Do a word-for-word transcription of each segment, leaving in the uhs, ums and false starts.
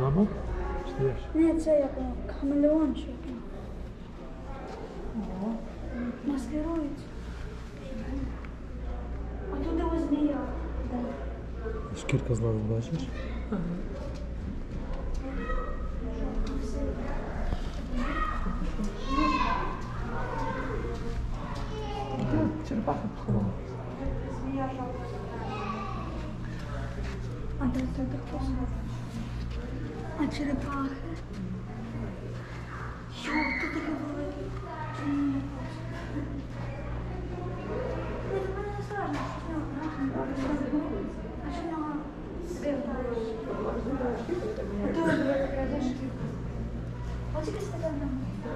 Жаба? Чи де? Ні, це як хамелеончик. Маскирують. А тут ось змія. Шкірка злазить, бачиш? Ага. Черепаха поховала. Змія жаба. А де це таке? А черепахи? Йо, тут таке велике. А що нього світло? Добре, таке зашки. Ось якась така нам.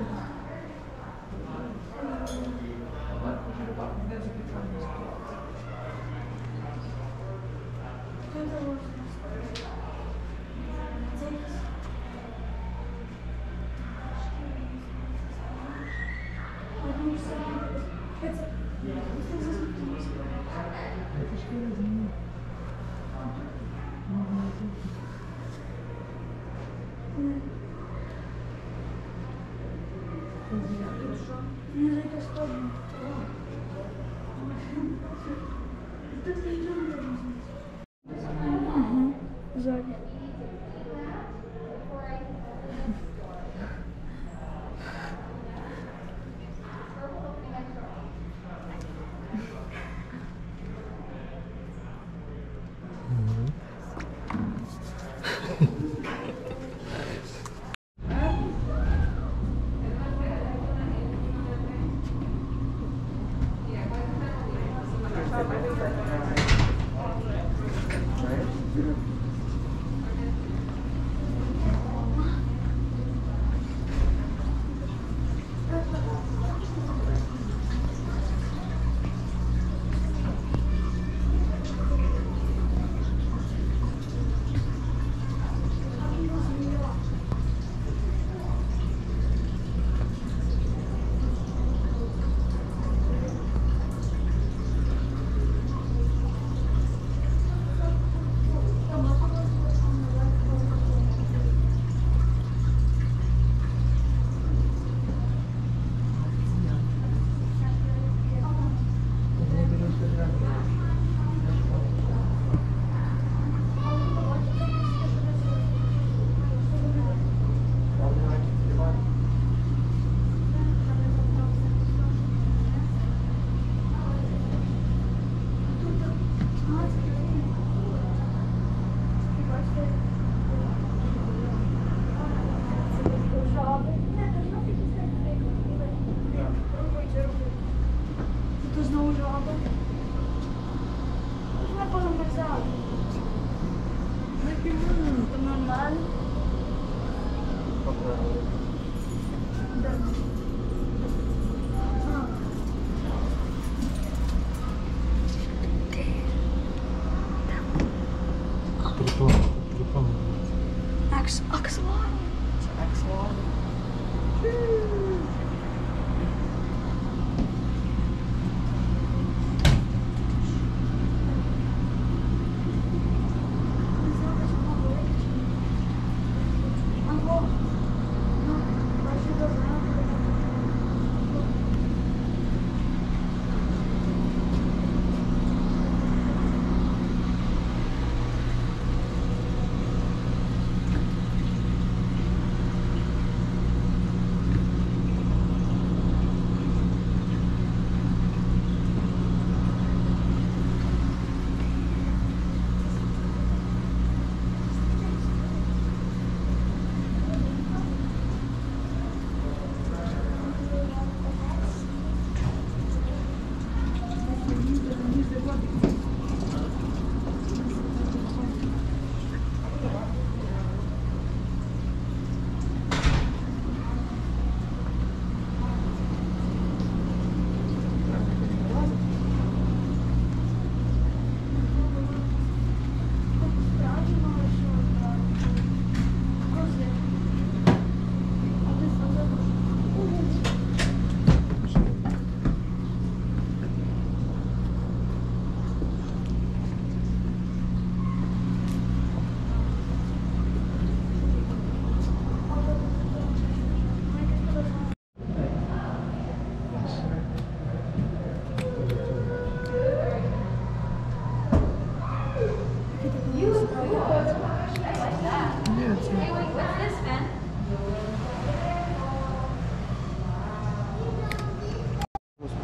Не за это сходно. Ага, сзади.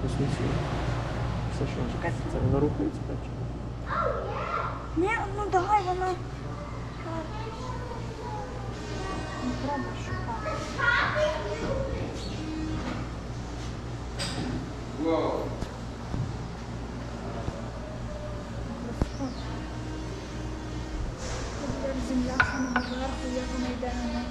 посвідчення. Все що? Це воно рухається, так? Ні, ну давай воно. Не треба шукати. Тут як земля самого верху, як вона йде на нас.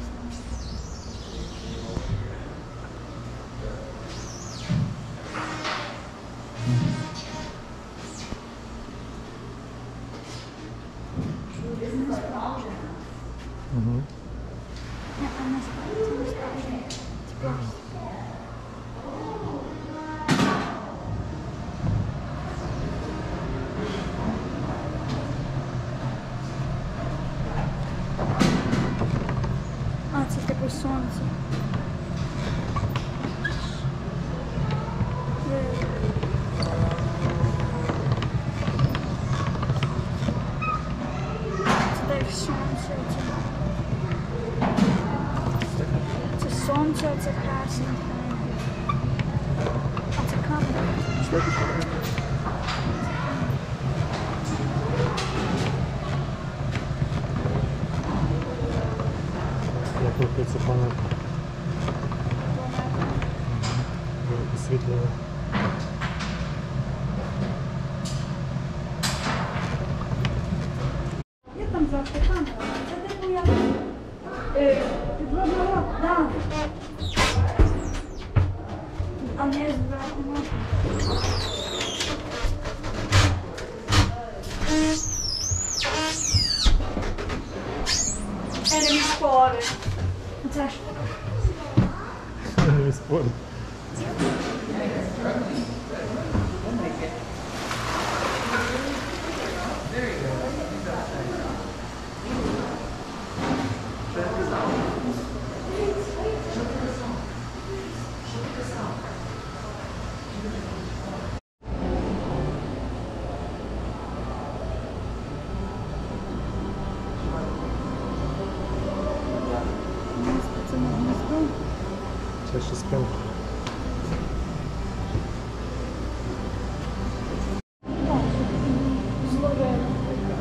Угу. Ні, а не справді, не справді. Типа. А, це типу сонце. Е. Це так сонце. Це сонце, це красне. А це камера. Як рухається планета? Освітлення. Є там завжди камера. Це типу як е, підводного, да. А не зверху можна. Enemy spotted. Це ж. Не спорю. Це на гніздо. Це ще спинка. Так, зловили.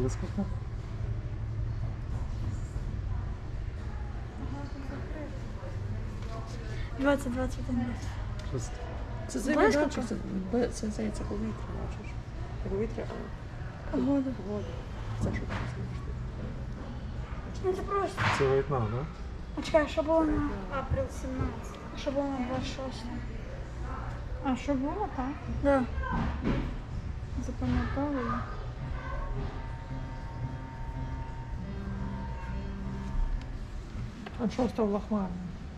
за скільки? двадцять двадцять один. Щось. Це зимі, Близько бачиш, це, бе- це, це, це повітря, бачиш. Не повітря, а Погода. вода. Це що там знаєш? Ну це просто. Це В'єтнам, так? А чекай, що було на април сімнадцятого? А що було на двадцять шостого? А що було, так? Да. Запам'ятовую. А що стало хмарно?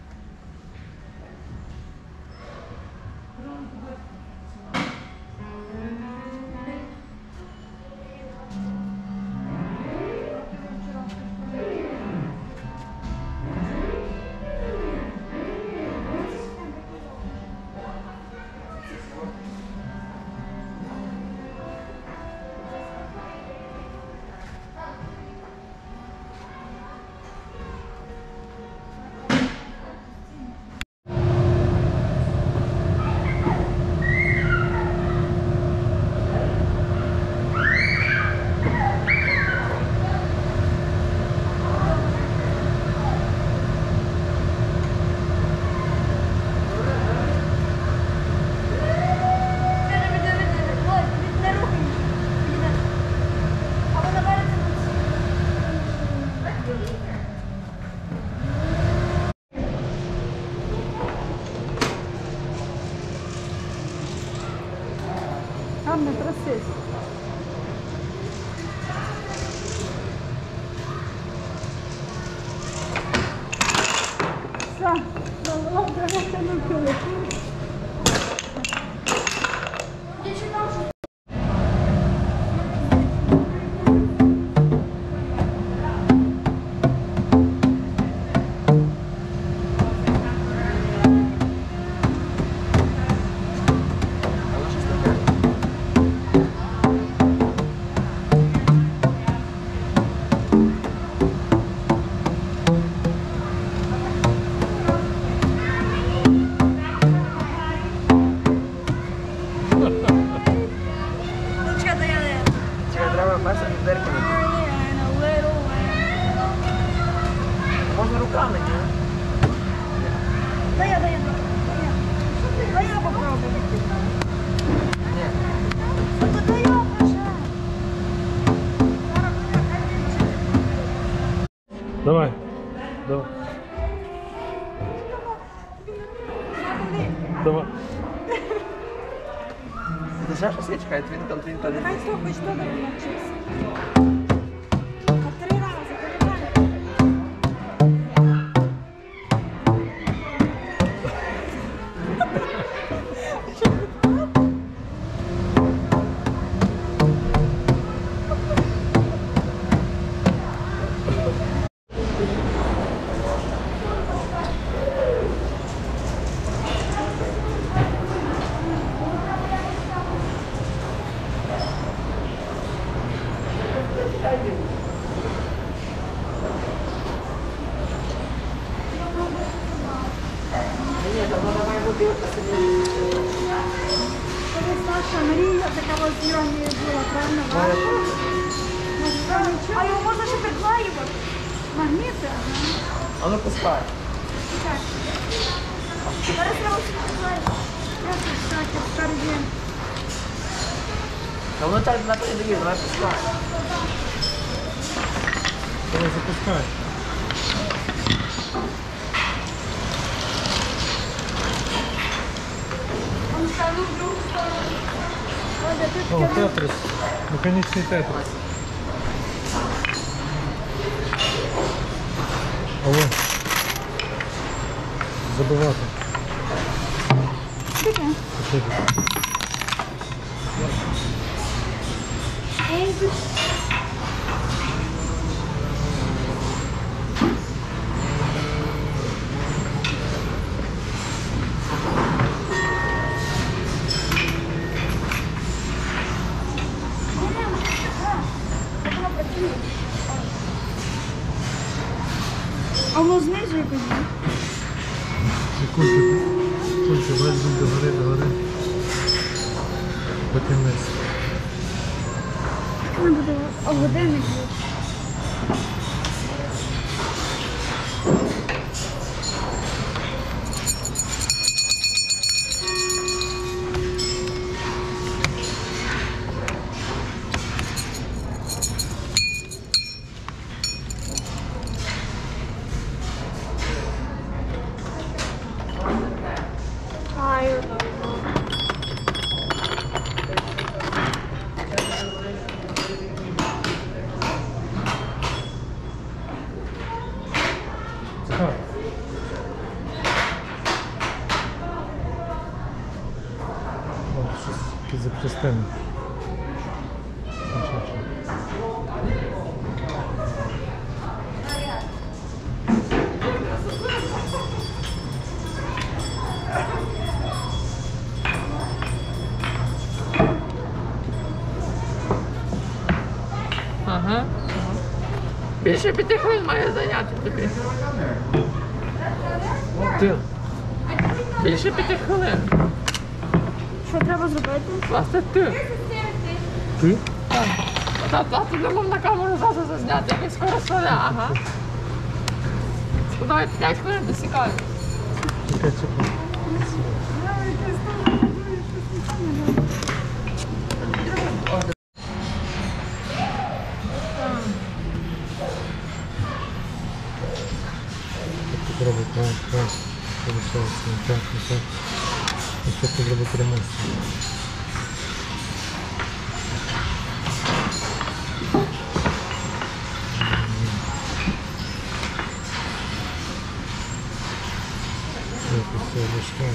Там не трясись. Все, добре, витягнути. Чекай, треба перше дверки не можна руками, ні? Да я, да я, да я. Да я попробую. Ні. Да да я, пожалуйста. Давай. Давай. Давай. Ти ще щось є? Чекай, твінкл, твінкл, Давай что, хоть что-то научись. По три раза, понимаешь? Тобі Саша мрія, така ось зйомі була, правильно? А його можна ще приклеювати? Магніти? А ну пускай. Так. Зараз я ось приклею. Я тут всякі впереді. Та воно так на передові, давай пускай. Давай запускай. Он стану в другу сторону. Ось, а тут О, керам- тетрис. Механічний тетрис. Алло. Забивати. Таке. Потрібно. Ей, тут. А воно знизу якось, да? І кульки. Кульки, брать до гори, до гори. Потім вниз. Не буду. А годинник є. Так. О, щось якісь запчастини. Нічого, нічого. Ага. Більше п'яти хвилин має зайняти тобі. Ти. Більше п'яти хвилин. Що треба зробити? Власне, ти. Ти? Так. Та, та, ти не мов на камеру зразу зазняти, як скоро сваля, ага. Ну, давай п'ять хвилин досікаю. Чекай, чекай. Попробуй, так, так. Получается, не так, не так. И что ты зробити ремонт? Это все решаем.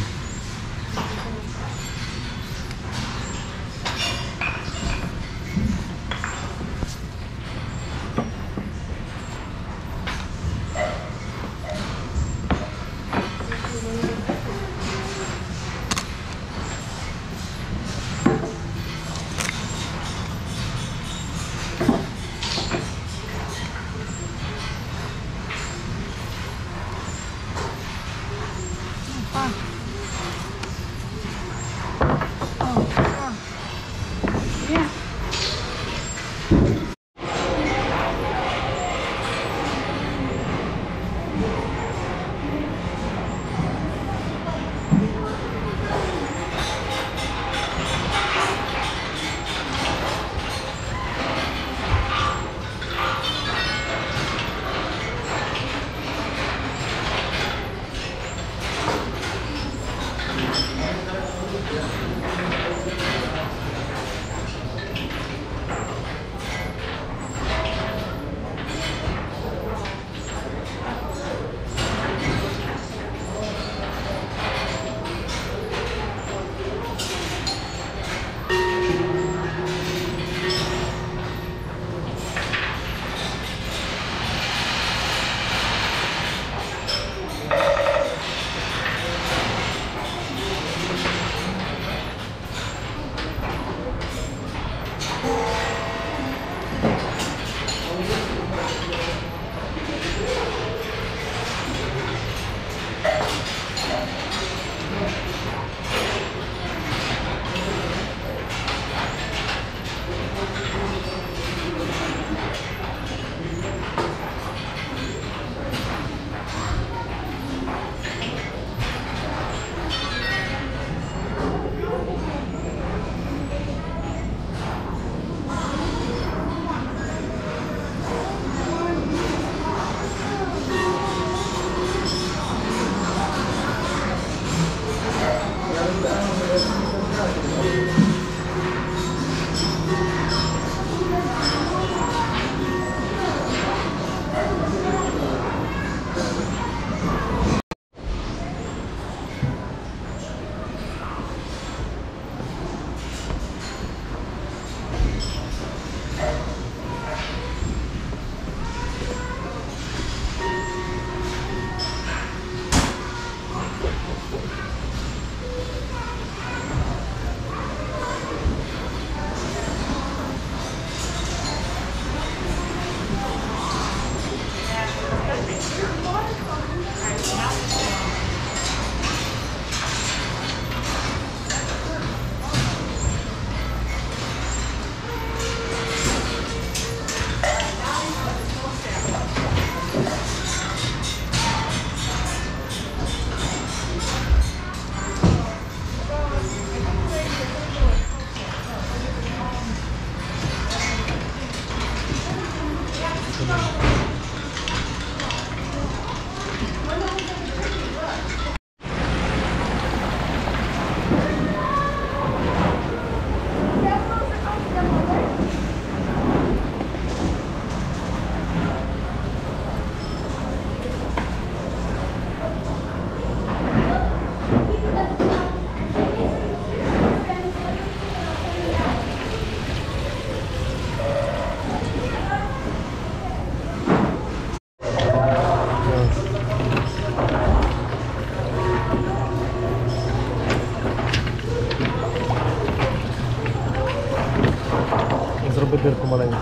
Зроби дирку маленьку.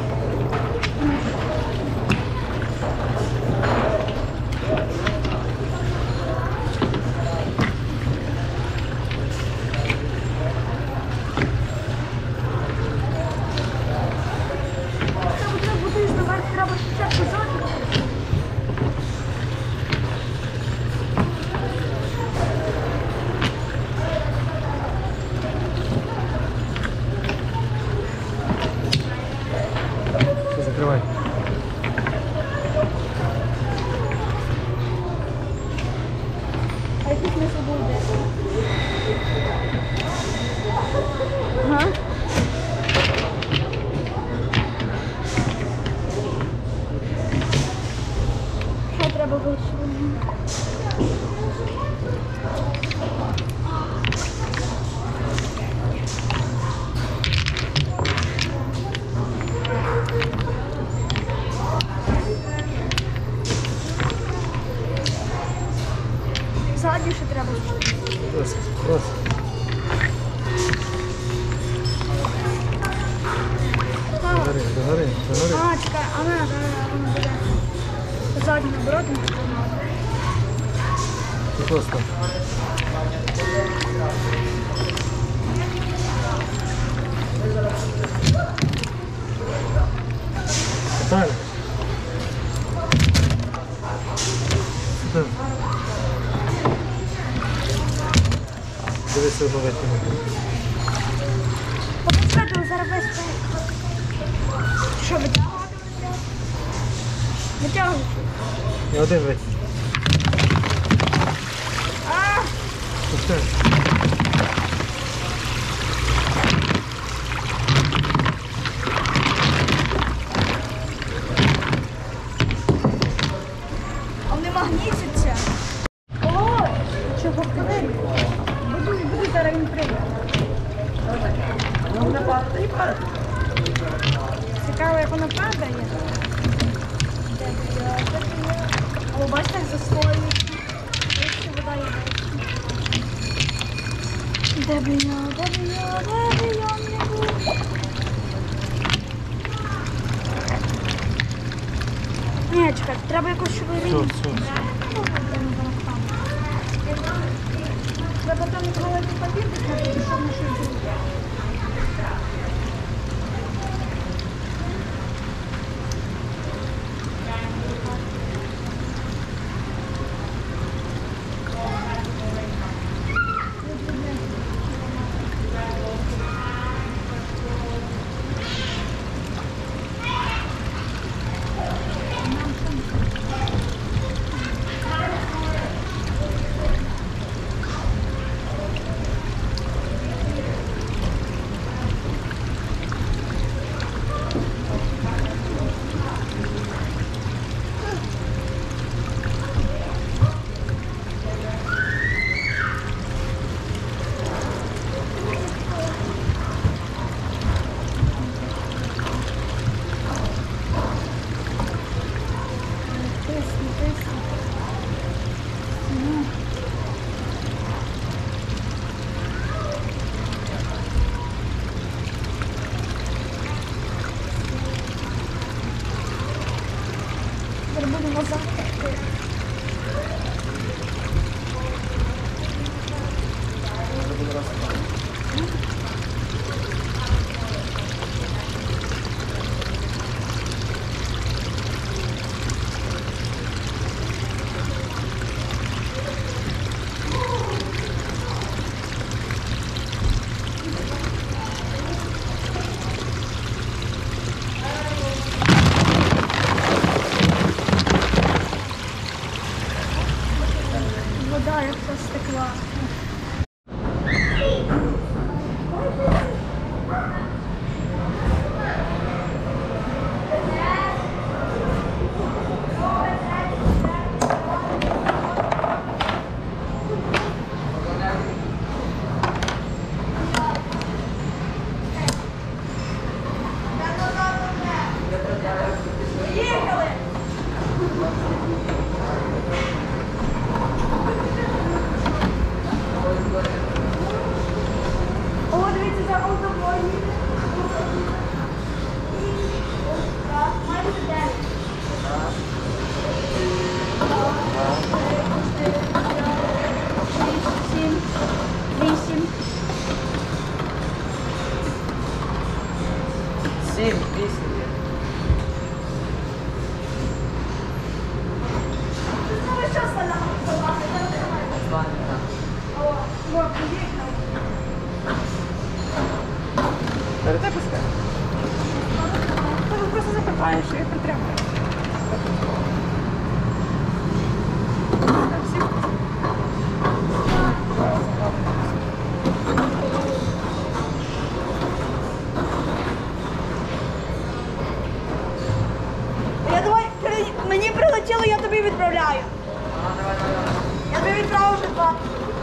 Закривай. А який смисл буде? Ага. Що треба було? Ззаді ще треба. Ось, ось. Догори, догори, догори. А, чекай, а не, не, не, не, не. Ззаді наоборот. І просто. Питання. Дивися одну витягну. Попускати зараз весь цей. Що, витягувати? Витягувати. І один витягну. А! Пусти. А вони магнітяться. О, чого подивись? Буду, буду зараз він прийде. Цікаво, як воно падає. О, бачите, як заслоюється. Ось вода є. Де б я, де б я, де б я не був? Ні, чекай, треба якось швидко. Все, все, все. Треба там маленький папір, щоб не щось зробити. Будемо завтра. полетіло, я тобі відправляю. Я тобі відправив вже два.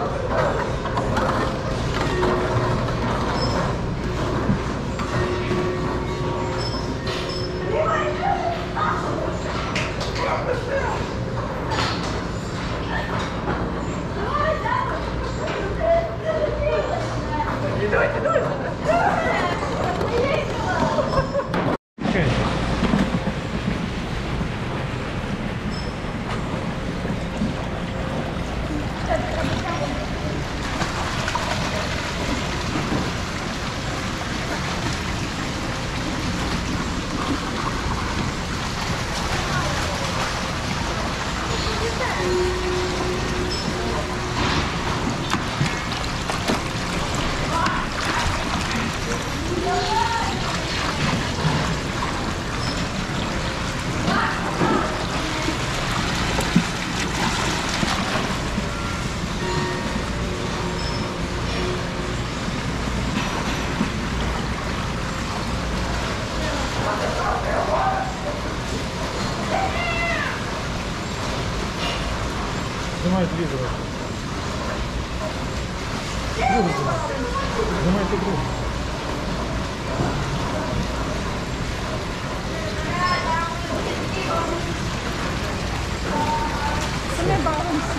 Окей. Знімай телевізор. Другу знімай. Знімайте другу. Не бавимося.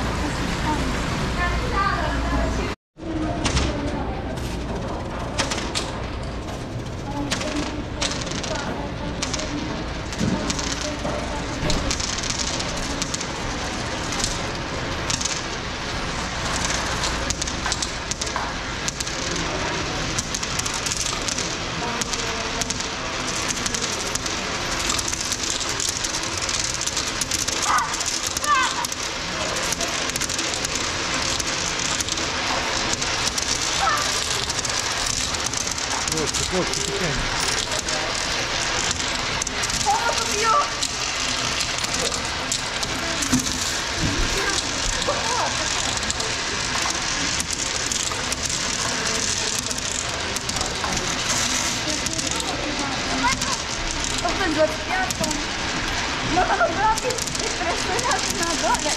Хлопці, хлопці, тихенько. двадцять п'ятого. Надо набрати і переставляти на долар.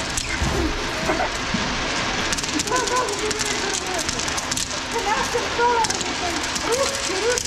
тринадцять доларів. Русські, русські.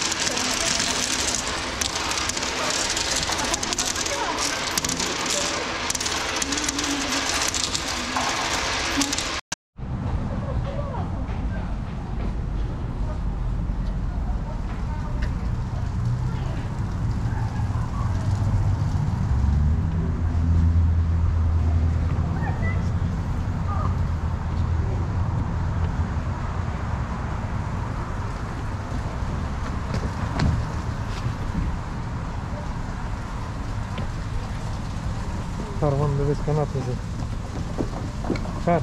Шар, вон дивись, канат лежить. Шар.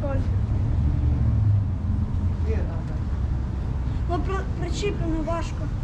школі. Ну, при- причіплено важко.